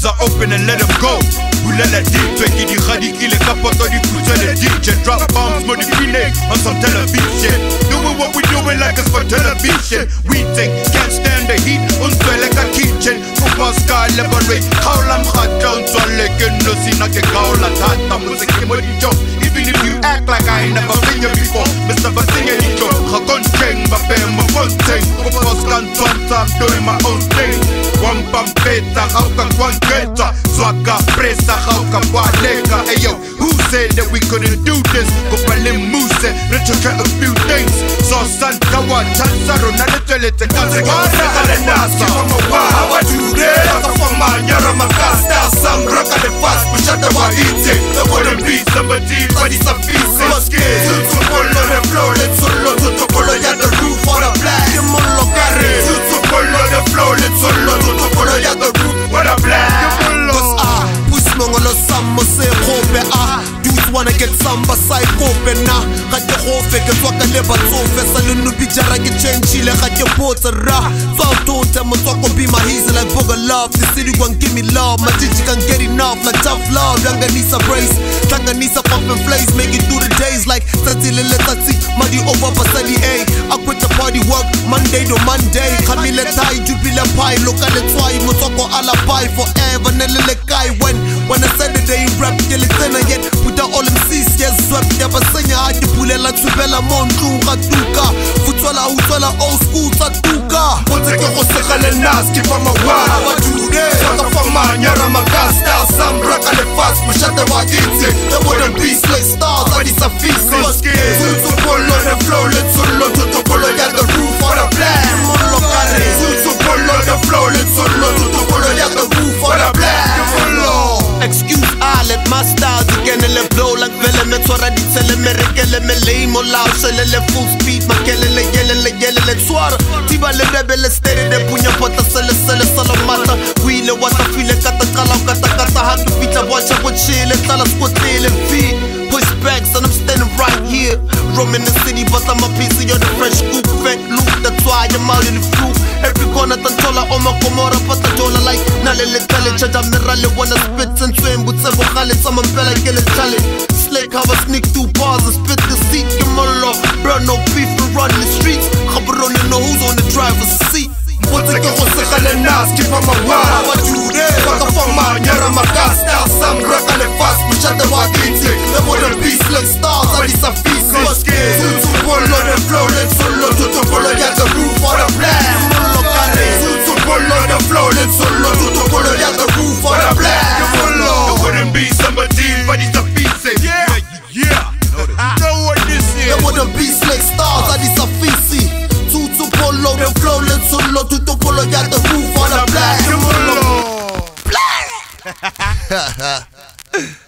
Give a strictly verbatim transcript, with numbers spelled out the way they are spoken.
are open and let them go. Boulela deep, qui dit radical, les capotes du couteau, les D J drop bombs, modifiés on some television. Doing what we doing like it's for television. We think, can't stand the heat, until like a kitchen. For Pascal, liberate, how I'm hot down, so like you know, see, not a goal, a tata, music, even if you act like I ain't never seen you before, Mister Basinga, you go, Hakon Cheng, Babe, my one thing. For Pascal, I'm doing my own thing. One pampeta, how can one get her? Swagga, presa, how can one lega? Hey yo, who said that we couldn't do this? Go Palim Muse, let's check a few things. So Santa Chansaro, not a tell it to Kaza. How I do this? For my Yaramaka, some rock at the fast, but shut the one eating. The wooden beat, Samba T, but it's a piece of skin. To follow the floor, let's solo to follow the roof for the black. Mollo carry. To follow the floor, let's solo to follow the roof for the black. Cause ah, push mongolo sammo se khope ah. Dudes wanna get samba side kope na. Ga ke khofe ke tswa ka le batsofe sa le no bijara ke changeile ga ke botsa ra. So to them so ko be my easy like bug love. The city gon give me love, my chichi can get enough like tough love. Yanga needs a brace, Tanga needs a pumping place, make it through the days like thirty lele thirty. Muddy over Basali A. I quit the party work Monday to Monday. Kamile tai jubile pie, look at the twy motoko alibi forever. Nelele guy when when I said the day rap till it's in yet with all them C's yes swept never sing ya di pulela tsubela montu gatuka futsola utsola old school tatuka Ponte ke go segale nas ke fa mawa wa dude ka fa manya ramakasta some rock at the fast but shut the wagiti the wooden beast like stars but it's a feast to follow the flow let's solo to follow ya the roof for the black Mollo carry to follow the flow let's solo to follow ya the roof for the black excuse I let my styles again and let blow like vele me tswara di tsele me rekele me lame o la shele le full speed ma kelele yelele yelele tswara tiba le rebele steady de punya pota sele sele sala mata wile wata file kata kala kata kata handu pita wacha go chile tala skotele feet push back son I'm standing right here roaming the city but I'm a piece of your the fresh scoop fake loop that's why I'm out in the fruit every corner tantola oma komora pata dola like nalele tele chaja mirale wanna spit and swim but se vocale some bella get a challenge Sliq how I sneak through bars and spit the seat your Mollo bro no beef to run the streets khabron know who's on the driver's seat What's it go se khale nas keep on my wall what you there fuck for my yara makasta some rock and fast but shut the wagiti the wooden beast like stars and it's a feast to follow the flow let's solo to follow ya the roof for the black Mollo carry to follow the flow let's solo to follow ya the roof for the black the wooden beast Samba T but it's a feast yeah yeah you know what this is the wooden beast like stars and it's a feast to follow the flow let's solo to follow ya the roof for the black Mollo black